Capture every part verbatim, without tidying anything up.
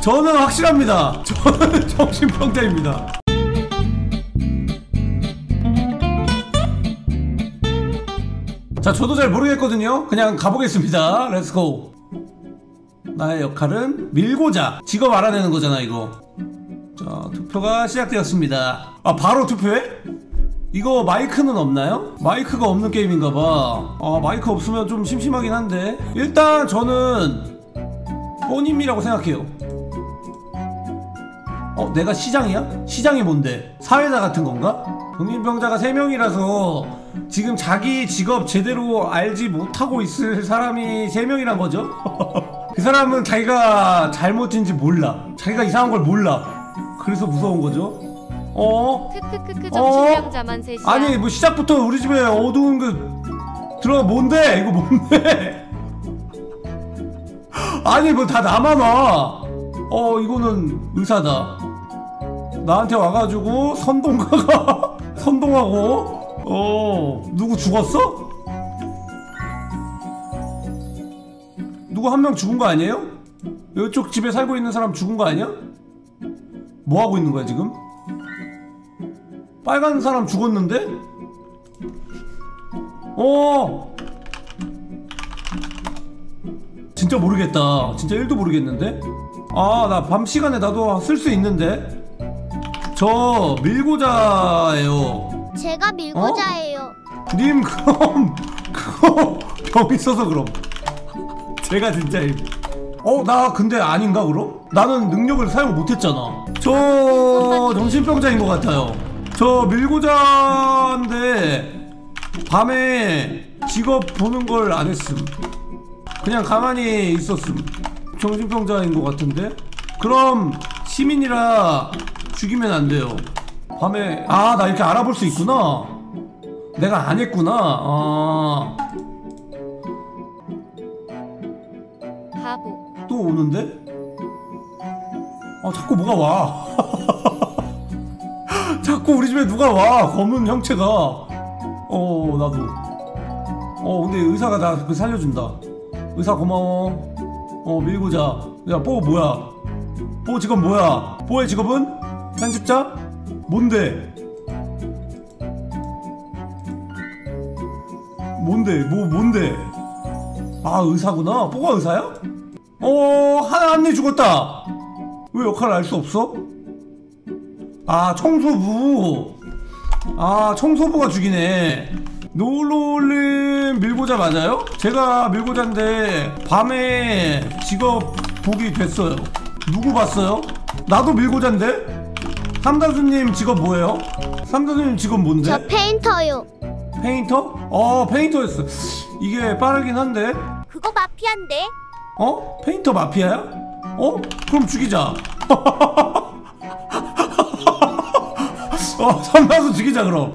저는 확실합니다. 저는 정신병자입니다. 자, 저도 잘 모르겠거든요. 그냥 가보겠습니다. 렛츠고. 나의 역할은 밀고자. 직업 알아내는 거잖아 이거. 자, 투표가 시작되었습니다. 아, 바로 투표해? 이거 마이크는 없나요? 마이크가 없는 게임인가봐. 아, 마이크 없으면 좀 심심하긴 한데. 일단 저는 뽀님이라고 생각해요. 어? 내가 시장이야? 시장이 뭔데? 사회자 같은 건가? 정신병자가 세 명이라서 지금 자기 직업 제대로 알지 못하고 있을 사람이 세 명이란 거죠? 그 사람은 자기가 잘못인지 몰라. 자기가 이상한 걸 몰라. 그래서 무서운 거죠? 어? 크크크크 정신병자만 셋이야. 아니 뭐 시작부터 우리 집에 어두운 그 들어가. 뭔데? 이거 뭔데? 아니 뭐 다 나만 와. 어, 이거는 의사다. 나한테 와가지고 선동가가 선동하고. 어, 누구 죽었어? 누구 한 명 죽은 거 아니에요? 이쪽 집에 살고 있는 사람 죽은 거 아니야? 뭐 하고 있는 거야 지금? 빨간 사람 죽었는데? 어, 진짜 모르겠다. 진짜 일도 모르겠는데? 아, 나 밤 시간에 나도 쓸 수 있는데? 저 밀고자예요. 제가 밀고자예요. 어? 님 그럼 그거 병 있어서 그럼. 제가 진짜 어? 나 근데 아닌가 그럼? 나는 능력을 사용 못했잖아. 저 정신병자인 것 같아요. 저 밀고자인데 밤에 직업 보는 걸 안 했음. 그냥 가만히 있었음. 정신병자인 것 같은데? 그럼 시민이라 죽이면 안 돼요. 밤에. 아, 나 이렇게 알아볼 수 있구나. 내가 안 했구나. 아. 바보. 또 오는데? 아, 자꾸 뭐가 와. 자꾸 우리 집에 누가 와. 검은 형체가. 어, 나도. 어, 근데 의사가 나 그 살려준다. 의사 고마워. 어, 밀고자. 야, 뽀 뭐야? 뽀 직업 뭐야? 뽀의 직업은? 편집자? 뭔데? 뭔데? 뭐 뭔데? 아, 의사구나. 뽀가 의사야? 어, 하나 한 명 죽었다. 왜 역할을 알 수 없어? 아, 청소부. 아, 청소부가 죽이네. 노을노을님 밀고자 맞아요? 제가 밀고자인데 밤에 직업 보기 됐어요. 누구 봤어요? 나도 밀고자인데? 삼다수님 직업 뭐예요? 삼다수님 직업 뭔데? 저 페인터요. 페인터? 어, 페인터였어. 이게 빠르긴 한데? 그거 마피아인데? 어? 페인터 마피아야? 어? 그럼 죽이자. 어, 삼다수 죽이자 그럼.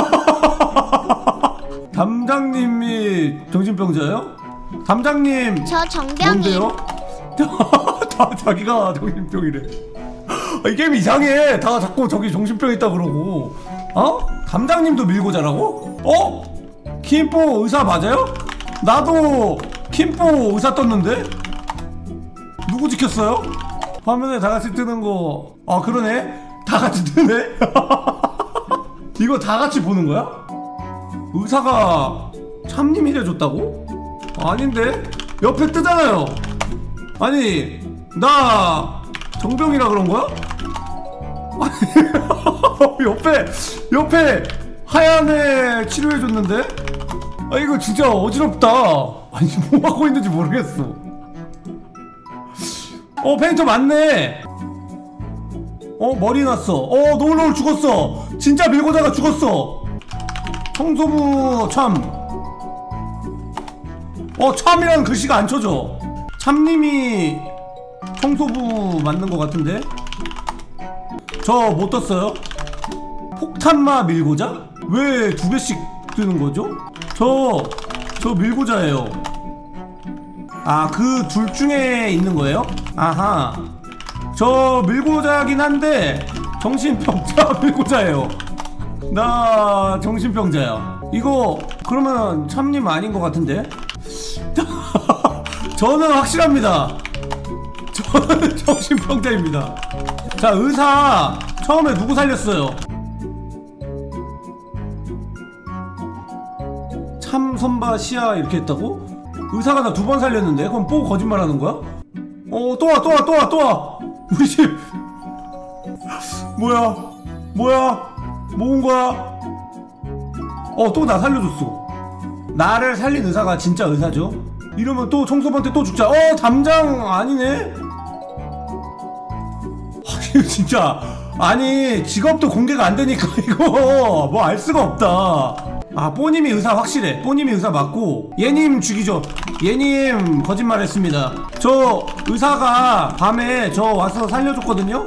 담장님이 정신병자예요? 담장님 저 정병이. 뭔데요? 다 자기가 정신병이래. 아, 이 게임 이상해. 다 자꾸 저기 정신병 있다 그러고. 어? 담장님도 밀고자라고? 어? 킴뽀 의사 맞아요? 나도 킴뽀 의사 떴는데? 누구 지켰어요? 화면에 다같이 뜨는 거. 아, 그러네. 다같이 뜨네. 이거 다같이 보는 거야? 의사가 참님이 해줬다고? 아닌데? 옆에 뜨잖아요. 아니, 나 정병이라 그런 거야? 아니, 옆에 옆에 하얀 애 치료해줬는데? 아, 이거 진짜 어지럽다. 아니, 뭐 하고 있는지 모르겠어. 어, 페인터 맞네. 어, 머리 났어. 어, 노을노을 죽었어. 진짜 밀고자가 죽었어. 청소부 참. 어, 참이라는 글씨가 안 쳐져. 참님이 청소부 맞는 것 같은데? 저 못 떴어요? 폭탄마 밀고자? 왜 두 개씩 뜨는 거죠? 저, 저 밀고자예요. 아, 그 둘 중에 있는 거예요? 아하. 저 밀고자긴 한데 정신병자 밀고자예요. 나 정신병자야. 이거 그러면 참님 아닌 것 같은데? 저는 확실합니다. 저, 저는 정신병자입니다. 자, 의사 처음에 누구 살렸어요? 참선바 시야 이렇게 했다고? 의사가 나 두 번 살렸는데? 그럼 뽀 거짓말하는 거야? 어, 또 와, 또 와, 또 와, 또 와! 우리 집 뭐야? 뭐야? 뭐 온 거야? 어, 또 나 살려줬어. 나를 살린 의사가 진짜 의사죠? 이러면 또 청소부한테 또 죽자. 어, 담장 아니네? 아, 진짜 아니 직업도 공개가 안 되니까 이거 뭐 알 수가 없다. 아, 뽀님이 의사 확실해. 뽀님이 의사 맞고 얘님 죽이죠. 얘님 거짓말했습니다. 저 의사가 밤에 저 와서 살려줬거든요.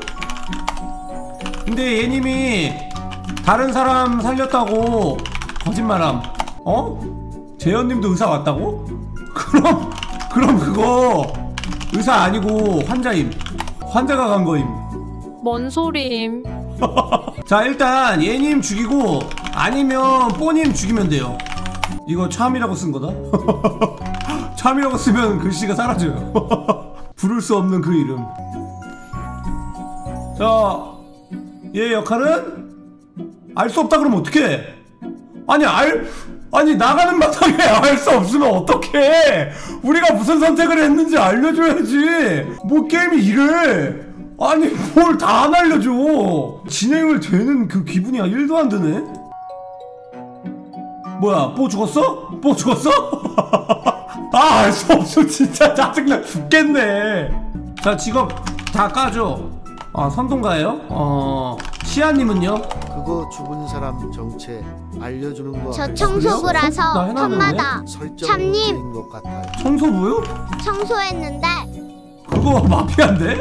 근데 얘님이 다른 사람 살렸다고 거짓말함. 어? 재현님도 의사 맞다고? 그럼 그럼 그거 의사 아니고 환자임. 환자가 간 거임. 뭔 소림? 자, 일단 얘님 죽이고 아니면 뽀님 죽이면 돼요. 이거 참이라고 쓴 거다. 참이라고 쓰면 글씨가 사라져요. 부를 수 없는 그 이름. 자, 얘 역할은 알 수 없다 그러면 어떡해? 아니 알 아니 나가는 마당에 알 수 없으면 어떡해? 우리가 무슨 선택을 했는지 알려줘야지. 뭐 게임이 이래? 아니 뭘 다 안 알려줘. 진행을 되는 그 기분이 일도 안 드네. 뭐야, 뽀 죽었어? 뽀 죽었어? 아, 알 수 없어. 진짜 짜증나 죽겠네. 자, 직업 다 까줘. 아, 선동가예요? 어... 시아님은요? 그거 죽은 사람 정체 알려주는 거 저 알죠? 청소부라서 나 해놨는데? 텀마다 설정으로 참님. 드린 것 같아요. 청소부요? 청소했는데 그거 마피아인데?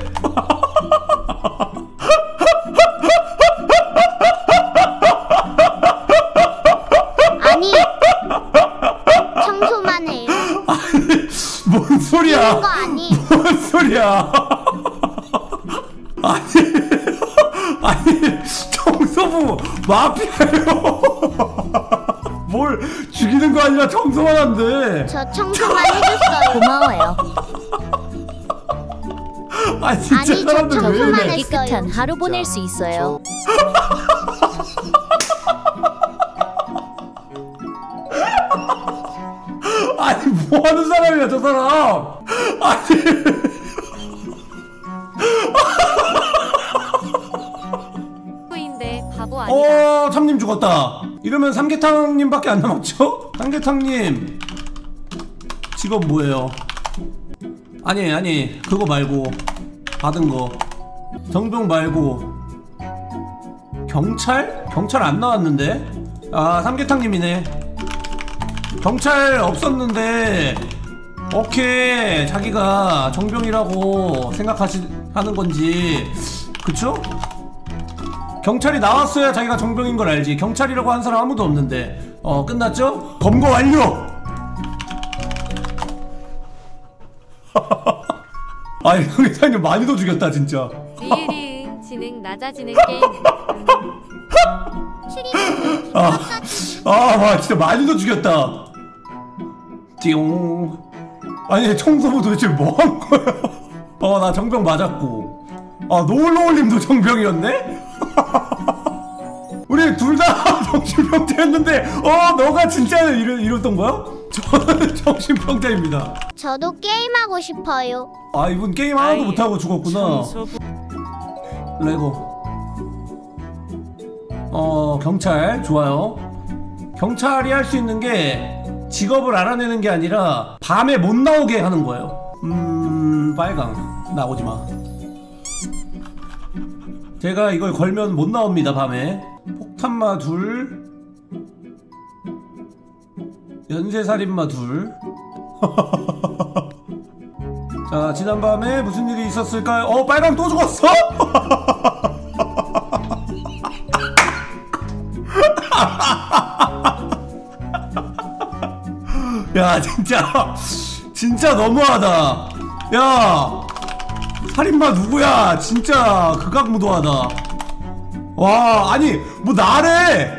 아니 청소만 해요. 뭔 소리야? 이런 거 아니. 뭔 소리야? 아니, 아니, 청소부 마피아요. 뭘 죽이는 거 아니라 청소만 한대. 저 청소만 해줬어요. 고마워요. 아, 진짜 아니, 저 사람들 왜 청소만 이래? 했어요. 깨끗한 하루 보낼 수 있어요. 아니, 뭐 하는 사람이야, 저 사람? 아니. 인데 바보 아니다. 어, 참님 죽었다. 이러면 삼계탕님밖에 안 남았죠? 삼계탕님 직업 뭐예요? 아니 아니 그거 말고 받은 거 정병 말고 경찰? 경찰 안 나왔는데? 아, 삼계탕님이네. 경찰 없었는데 오케이 자기가 정병이라고 생각하시 하는 건지 그쵸? 경찰이 나왔어야 자기가 정병인 걸 알지. 경찰이라고 한 사람 아무도 없는데. 어, 끝났죠? 검거 완료! 아니, 형사님 많이 더 죽였다, 진짜. 리을이응 지능 낮아지는 게임. 아, 아, 와, 진짜 많이 더 죽였다. 띠용. 아니, 청소부 도대체 뭐 한 거야? 어, 나 정병 맞았고. 아, 노을노을님도 정병이었네? 우리 둘 다 정신병자였는데, 어, 너가 진짜 이러, 이랬던 거야? 저는 정신병자입니다. 저도 게임하고 싶어요. 아, 이분 게임 하나도 못하고 죽었구나. 레고. 어, 경찰 좋아요. 경찰이 할 수 있는 게 직업을 알아내는 게 아니라 밤에 못 나오게 하는 거예요. 음, 빨강 나오지 마. 제가 이걸 걸면 못 나옵니다. 밤에 폭탄마 둘, 연쇄살인마 둘. 자, 지난밤에 무슨 일이 있었을까요? 어, 빨강 또 죽었어? 야, 진짜 진짜 너무하다. 야, 살인마 누구야? 진짜 극악무도하다. 와, 아니 뭐 나래.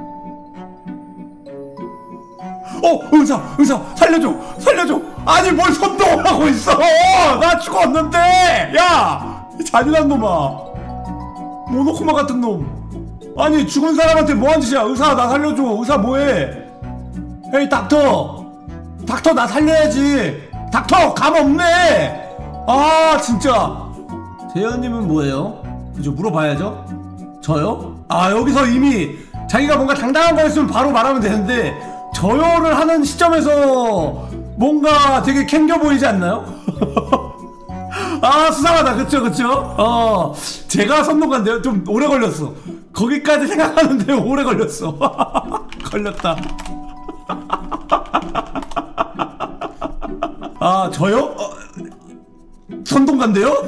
어 의사 의사 살려줘 살려줘. 아니 뭘 선동을 하고 있어. 나 죽었는데. 야 이 잔인한 놈아. 모노코마 같은 놈. 아니 죽은 사람한테 뭐한 짓이야. 의사 나 살려줘. 의사 뭐해. 에이 닥터 닥터 나 살려야지. 닥터 감 없네. 아 진짜. 재현님은 뭐예요? 그죠 물어봐야죠. 저요? 아 여기서 이미 자기가 뭔가 당당한 거였으면 바로 말하면 되는데 저요를 하는 시점에서 뭔가 되게 캥겨 보이지 않나요? 아 수상하다. 그쵸 그쵸. 어 제가 선동관데요. 좀 오래 걸렸어. 거기까지 생각하는데 오래 걸렸어. 걸렸다. 아 저요? 어, 선동관데요?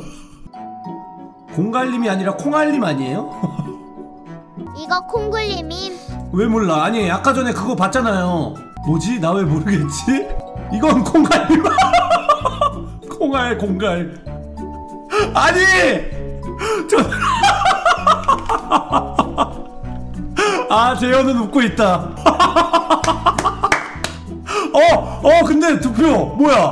공갈림이 아니라 콩알림 아니에요? 이거 콩글림임. 왜 몰라? 아니 아까 전에 그거 봤잖아요. 뭐지? 나 왜 모르겠지? 이건 콩갈림. 콩알 공갈. 아니 저. 아 재현은 웃고 있다. 어! 어 근데 득표 뭐야?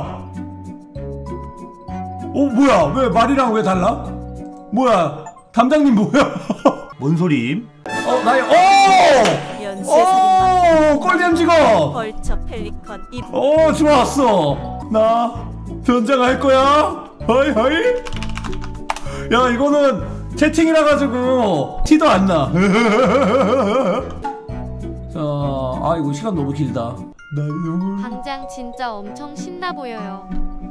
어 뭐야? 왜 말이랑 왜 달라? 뭐야? 담장님 뭐야? 뭔 소리임? 어 나이 오! 연쇄살인마 오! 꼴잼 직업! 벌처 펠리컨 입 오 좋았어. 나 변장할 거야. 허이 허이. 야 이거는 채팅이라 가지고 티도 안 나. 자, 아 이거 시간 너무 길다. 나 너무. 당장 진짜 엄청 신나 보여요.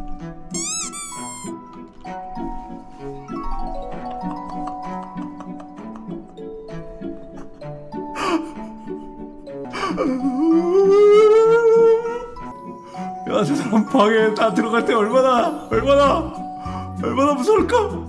야, 저 사람 방에 다 들어갈 때 얼마나 얼마나 얼마나 무서울까?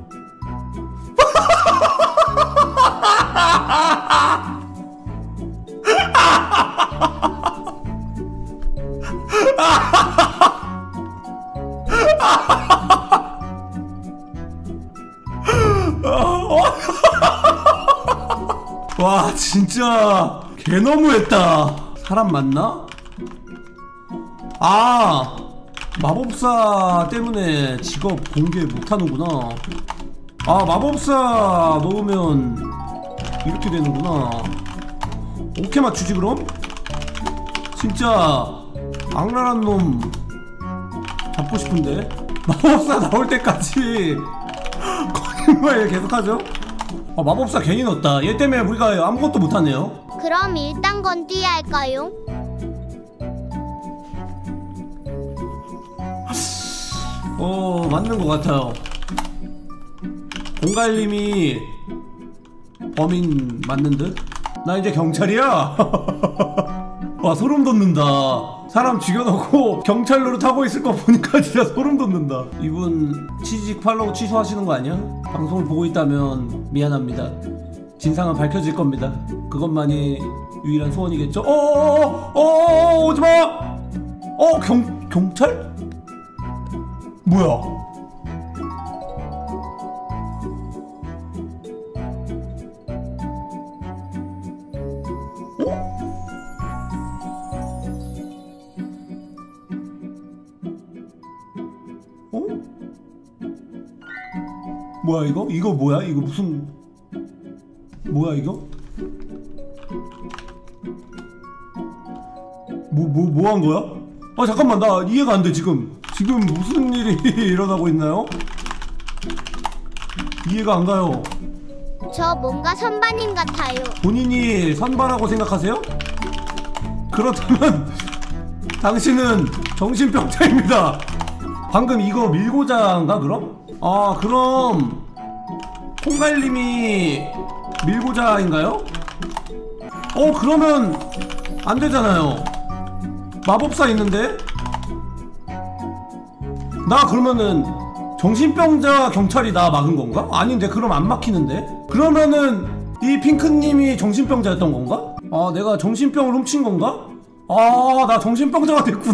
와 진짜 개 너무했다. 사람 맞나? 아 마법사 때문에 직업 공개 못하는구나. 아 마법사 넣으면 이렇게 되는구나. 오케이 맞추지 그럼? 진짜 악랄한 놈 잡고 싶은데 마법사 나올 때까지 거짓말 계속하죠? 아 마법사 괜히 넣었다. 얘 때문에 우리가 아무것도 못하네요. 그럼 일단 건띠 할까요? 어 맞는 것 같아요. 공갈님이 범인 맞는 듯? 나 이제 경찰이야? 와 소름 돋는다. 사람 죽여놓고 경찰 노릇하고 있을 거 보니까 진짜 소름 돋는다. 이분 취직 팔로우 취소하시는 거 아니야? 방송을 보고 있다면 미안합니다. 진상은 밝혀질 겁니다. 그것만이 유일한 소원이겠죠? 어어어어 어어어 오지마! 어 경.. 경찰? 뭐야? 어? 어? 뭐야 이거? 이거 뭐야? 이거 무슨 뭐야 이거? 뭐 뭐 뭐 한 거야? 아 잠깐만 나 이해가 안 돼 지금. 지금 무슨 일이 일어나고 있나요? 이해가 안 가요. 저 뭔가 선반님 같아요. 본인이 선발하고 생각하세요? 그렇다면 당신은 정신병자입니다. 방금 이거 밀고자인가 그럼? 아 그럼 콩갈님이 밀고자인가요? 어 그러면 안 되잖아요. 마법사 있는데? 나 그러면은 정신병자 경찰이 나 막은 건가? 아닌데 그럼 안 막히는데? 그러면은 이 핑크님이 정신병자였던 건가? 아 내가 정신병을 훔친 건가? 아 나 정신병자가 됐구나.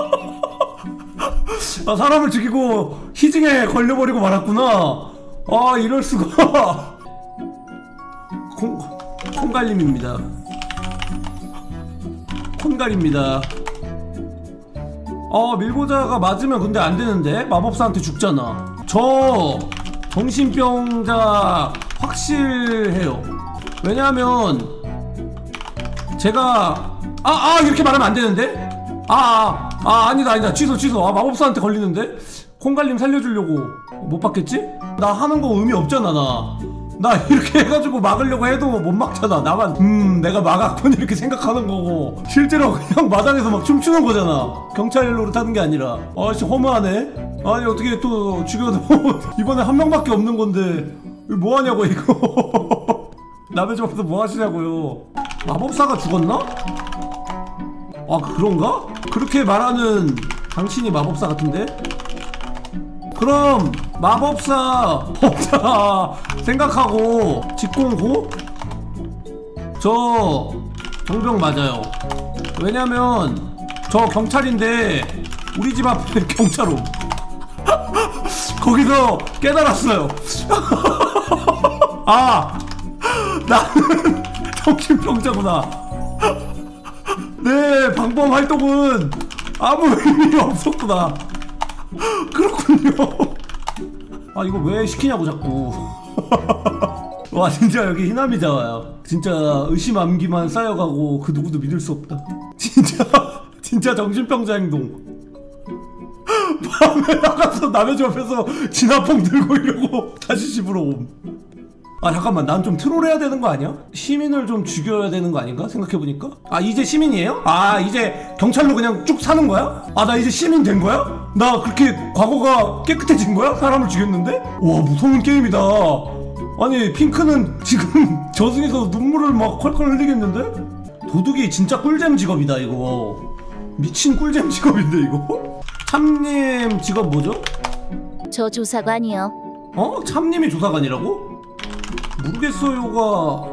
나 사람을 죽이고 희증에 걸려버리고 말았구나. 아 이럴수가. 콩, 콩갈림입니다. 콩갈입니다. 아 밀고자가 맞으면 근데 안되는데? 마법사한테 죽잖아. 저 정신병자 확실해요. 왜냐하면 제가 아 아 이렇게 말하면 안되는데? 아아 아, 아, 아니다 아니다 취소 취소. 아 마법사한테 걸리는데? 콩갈림 살려주려고 못 받겠지? 나 하는 거 의미 없잖아. 나 나 이렇게 해가지고 막으려고 해도 못 막잖아. 나만 음 내가 막았군 이렇게 생각하는 거고 실제로 그냥 마당에서 막 춤추는 거잖아. 경찰 노릇하는 게 아니라. 아씨 허무하네. 아니 어떻게 또 죽여도 이번에 한 명밖에 없는 건데 뭐하냐고 이거. 남의 집 앞에서 뭐 하시냐고요. 마법사가 죽었나? 아 그런가? 그렇게 말하는 당신이 마법사 같은데? 그럼 마법사 법사 생각하고 직공고? 저 정병 맞아요. 왜냐면 저 경찰인데 우리 집 앞에 경찰옴. 거기서 깨달았어요. 아 나는 정신병자구나. 내 방범 활동은 아무 의미가 없었구나. 그렇군요. 아 이거 왜 시키냐고 자꾸. 와 진짜 여기 희남이자와요. 진짜 의심 암기만 쌓여가고 그 누구도 믿을 수 없다. 진짜 진짜 정신병자 행동. 밤에 나가서 남의 집 앞에서 진화봉 들고 이러고 다시 집으로 옴. 아 잠깐만 난 좀 트롤해야 되는 거 아니야? 시민을 좀 죽여야 되는 거 아닌가? 생각해보니까. 아 이제 시민이에요? 아 이제 경찰로 그냥 쭉 사는 거야? 아 나 이제 시민 된 거야? 나 그렇게 과거가 깨끗해진 거야? 사람을 죽였는데? 와 무서운 게임이다. 아니 핑크는 지금 저승에서 눈물을 막 컬컬 흘리겠는데? 도둑이 진짜 꿀잼 직업이다 이거. 미친 꿀잼 직업인데 이거? 참님 직업 뭐죠? 저 조사관이요. 어? 참님이 조사관이라고? 모르겠어요가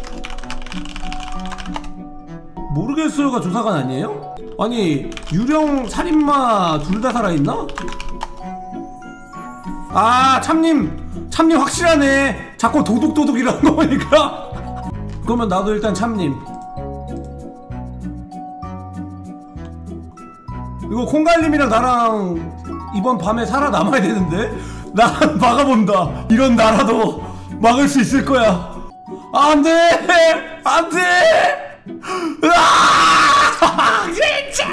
모르겠어요가 조사관 아니에요? 아니 유령 살인마 둘 다 살아있나? 아 참님 참님 확실하네. 자꾸 도둑도둑이라는 거 보니까. 그러면 나도 일단 참님. 이거 콩갈림이랑 나랑 이번 밤에 살아남아야 되는데? 난 막아본다. 이런 나라도 막을 수 있을 거야. 안 돼! 안 돼! 으아! 진짜!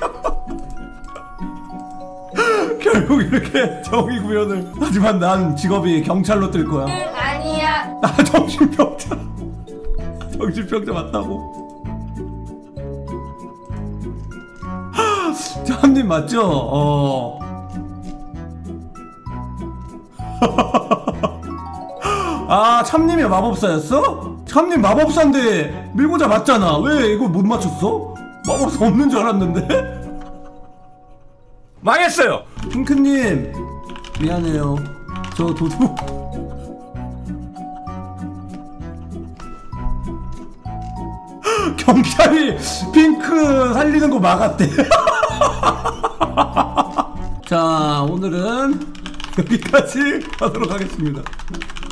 결국 이렇게 정의 구현을. 하지만 난 직업이 경찰로 뜰 거야. 아니야. 나 정신병자. 정신병자 맞다고. 참님 맞죠? 어. 아 참님이 마법사였어? 참님 마법사인데 밀고자 맞잖아. 왜 이거 못 맞췄어? 마법사 없는 줄 알았는데? 망했어요. 핑크님 미안해요. 저 도둑 경찰이 핑크 살리는 거 막았대. 자 오늘은 여기까지 하도록 하겠습니다.